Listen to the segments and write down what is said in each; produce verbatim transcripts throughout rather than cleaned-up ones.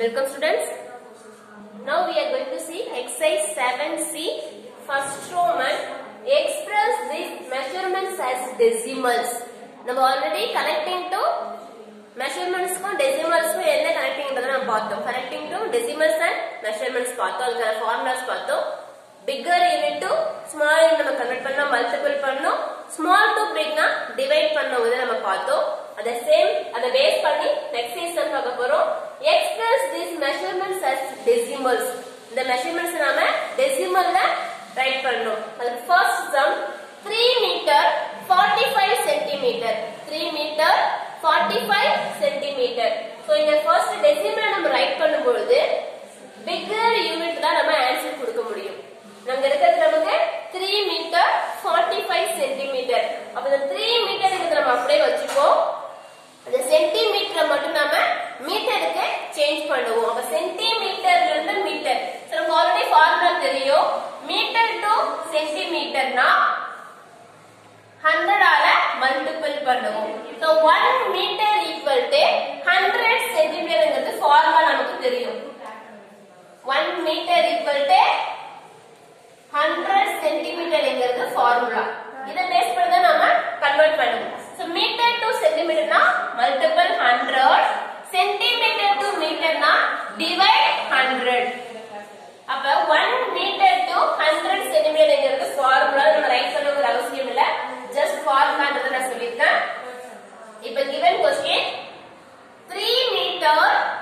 Welcome students. Now we are going to see exercise seven C. First Roman, express these measurements as decimals. We already connecting to measurements ko decimals ko enna connecting endradha nam paathom. Connecting to decimals and measurements paathom. Adukku formulas paathom. Bigger unit to small unit நம்ம convert பண்ணா multiple பண்ணோம். Small to big na divide பண்ணோம். இத நம்ம பார்த்தோம். அத same அத base பண்ணி next exam பார்க்க போறோம். Express these measurements as decimals. இந்த measurements நாம decimal ல write பண்ணோம். அது first sum three meter forty-five centimeter. three meter forty-five centimeter. So இந்த first decimal நம்ம write பண்ணும்போது bigger unit தான் நம்ம ஆன்சர் கொடுக்க முடியும். நமக்கு இருக்கிறது நமக்கு three meter forty-five centimeter. அப்ப இந்த three meter இத நம்ம அப்படியே வச்சுப்போம். அந்த சென்டிமீட்டர் மட்டும் நாம மீட்டருக்கு சேஞ்ச் பண்ணுவோம். அப்ப சென்டிமீட்டர்ல இருந்து மீட்டர். சோ நமக்கு ஆல்ரெடி ஃபார்முலா தெரியும். மீட்டர் டு சென்டிமீட்டர்னா one hundred ஆல மல்டிபிள் பண்ணுவோம். So one meter equal to one hundred சென்டிமீட்டர்ங்கிறது ஃபார்முலா நமக்கு தெரியும். one meter equal to one hundred சென்டிமீட்டர்ங்கிறது ஃபார்முலா. இத பேஸ் பண்ணி தான் நாம கன்வர்ட் பண்ணுவோம். So meter to centimeter na multiple one hundred, centimeter to meter na divide one hundred. அப்ப one meter to one hundred centimeter ங்கிறது ஃபார்முலா நம்ம write பண்ணனும் அவசியம் இல்ல. just ஃபார்முலான்றத நான் சொல்லிருக்கேன். இப்ப given question three meter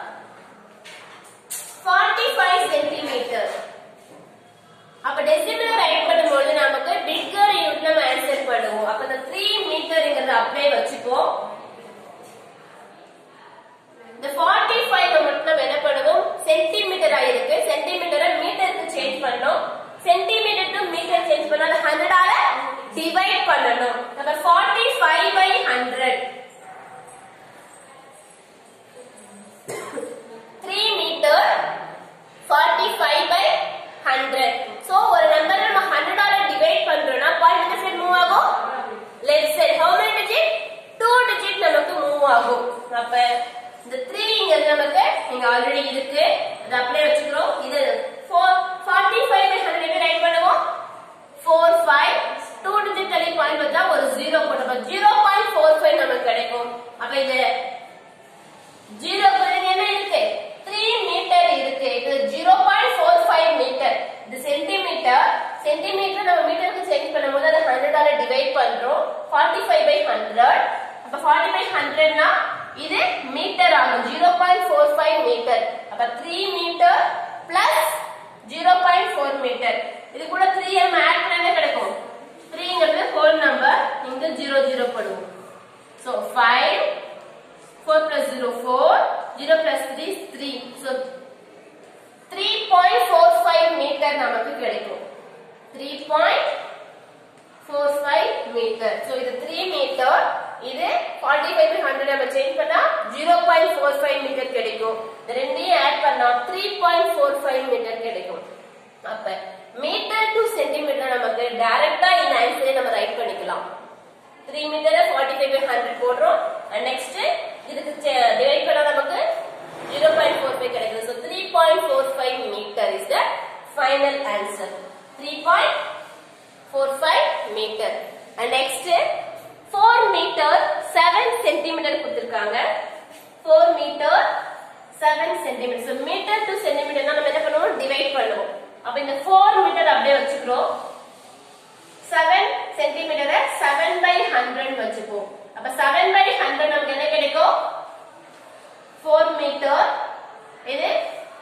forty-five centimeter. அப்ப டெசிமல் ரைட் பண்ணும்போது நமக்கு பிக்கர் யூனிட் நம்ம ஆன்சர் பண்ணுவோம். அப்ப இந்த three மீட்டர்ங்கறத அப்படியே வச்சுப்போம். இந்த forty-five மட்டும் நம்ம என்ன பண்ணுவோம்? சென்டிமீட்டர் ஆயிருக்கு. சென்டிமீட்டரை மீட்டருக்கு சேஞ்ச் பண்ணோம். சென்டிமீட்டர் டு மீட்டர் சேஞ்ச் பண்ணா அது one hundred ஆல டிவைட் பண்ணனும். அப்ப forty-five by one hundred. three metre forty-five by one hundred. So ஒரு நம்பரை நம்ம one hundred ஆல டிவைட் பண்றோம்னா பாயிண்ட் எந்த சைடு மூவ் ஆகும்? Left side. how many digit? two digit நமக்கு மூவ் ஆகும். அப்ப இந்த three இங்க நமக்கு இங்க ஆல்ரெடி இருக்கு. அத அப்படியே வச்சுக்கிறோம். இது forty-five by one hundred எப்படி ரைட் பண்ணுவோம்? forty-five two digit தள்ளி பாயிண்ட் வச்சா ஒரு zero போடுறோம். zero point four five நமக்கு கிடைக்கும். அப்ப இது zero க்கு என்ன இருக்கு? three மீட்டர் இருக்கு. இது zero point four five metre. இது சென்டிமீட்டர். சென்டிமீட்டர் நம்ம மீட்டருக்கு சேஞ்ச் பண்ணும்போது அத one hundred ஆல டிவைட் பண்றோம். forty-five by one hundred. அப்ப forty by one hundred னா இது மீட்டர் ஆகும். zero point four five metre. அப்ப three metre plus zero point four metre. இது கூட three நம்ம ஆட் பண்ணா கிடைக்கும். three ங்கிறது ஹோல் நம்பர். இங்க zero zero போடுவோம். So five four plus zero four, zero plus three is three. So three point four five meter நமக்கு கிடைக்கும். three point four five meter. So இது three meter. இது forty-five by one hundred நம்ம change பண்ணா zero point four five meter கிடைக்கும். இந்த ரெண்டையும் add பண்ணா three point four five meter கிடைக்கும். அப்ப meter to centimeter நமக்கு டைரக்ட்டா இந்த ஆன்சரை நம்ம ரைட் பண்ணிக்கலாம். three meter forty-five by one hundred போடுறோம். and next இதுக்கு டிவைட் பண்ணா நமக்கு zero point four five கிடைக்கும். So three point four five meter is the final answer. three point four five meter. And next four meter seven centimeter கொடுத்திருக்காங்க. four meter seven centimeter. So meter to centimeter நம்ம என்ன பண்ணுவோம்? Divide பண்ணுவோம். அப்ப இந்த four meter அப்படியே வச்சுக்கிறோம். seven centimeter seven by one hundred வச்சுப்போம். அப்ப seven by one hundred நமக்கு என்ன கிடைக்கும்? four meter இது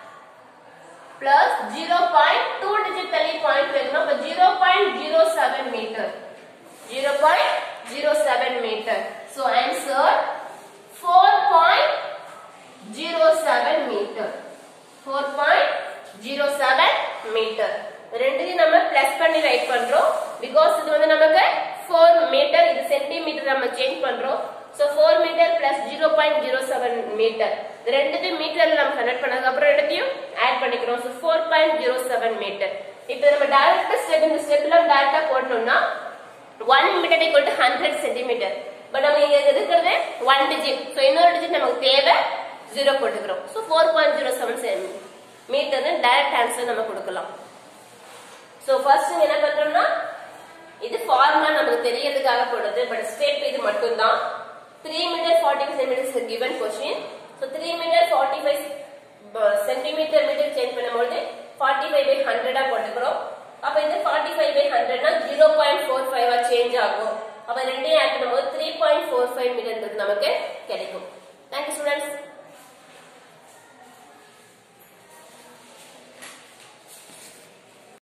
plus zero point two digit தள்ளி பாயிண்ட் வைக்கணும். அப்ப zero point zero seven meter. zero point zero seven meter. So answer four point zero seven meter. four point zero seven meter. ரெண்டையும் நம்ம plus பண்ணி right பண்றோம். because இது வந்து நமக்கு four meter, இது சென்டிமீட்டர் நம்ம சேஞ்ச் பண்றோம். So four meter plus zero point zero seven meter. இது ரெண்டுத்தையும் மீட்டர்ல நம்ம கன்வர்ட் பண்ணதுக்கு அப்புறம் ரெண்டுத்தையும் ஆட் பண்ணிக்கிறோம். So four point zero seven meter. இப்போ நம்ம டைரக்ட் ஸ்டெப் இந்த ஸ்டெப்ல டைரக்ட்டா போடணும்னா one meter equal to one hundred centimeter. But நம்ம இங்க இருக்கிறது one digit. So இன்னொரு digit நமக்கு தேவை ஜீரோ போட்டுக்கிறோம். So four point zero seven மீட்டர்னு டைரக்ட் ஆன்சர் நம்ம கொடுக்கலாம். ஸோ ஃபர்ஸ்ட் என்ன பண்றோம்னா இது ஃபார்முலா நமக்கு தெரியறதுக்காக போடுறது, பட் ஸ்டெப் இது மட்டும் தான். Three metre forty five centimetre given question. So three metre forty five centimetre metre change பண்ணும்போது ஃபார்ட்டி ஃபைவ் பை ஹண்ட்ரடா போட்டுக்கிறோம். அப்ப இது ஃபார்ட்டி ஃபைவ் பை ஹண்ட்ரட்னா zero point four five change ஆகும். அப்ப ரெண்டையும் ஆட் பண்ணும்போது three point four five metre நமக்கு கிடைக்கும். Thank you students.